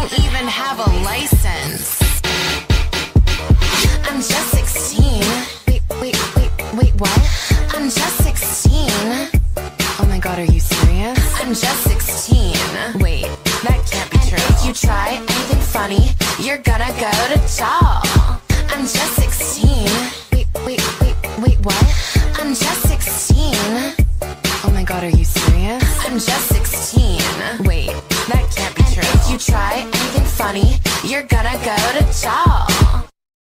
even have a license. I'm just 16. Wait, what? I'm just 16. Oh my god, are you serious? I'm just 16. Wait, that can't be true. If you try anything funny, you're gonna go to jail. I'm just 16. Wait, what? I'm just 16. Oh my god, are you serious? I'm just 16. Wait, that can't be true. If you try anything funny, you're gonna go to jail.